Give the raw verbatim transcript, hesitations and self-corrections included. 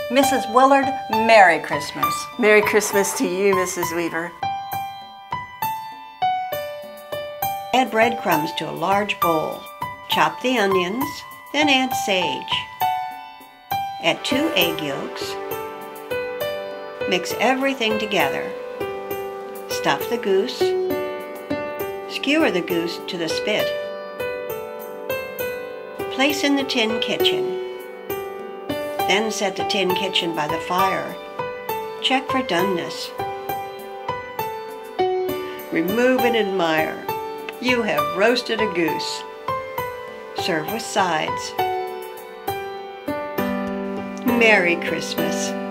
Missus Willard, Merry Christmas. Merry Christmas to you, Missus Weaver. Add breadcrumbs to a large bowl. Chop the onions, then add sage. Add two egg yolks. Mix everything together. Stuff the goose. Skewer the goose to the spit. Place in the tin kitchen. Then set the tin kitchen by the fire. Check for doneness. Remove and admire. You have roasted a goose. Serve with sides. Merry Christmas.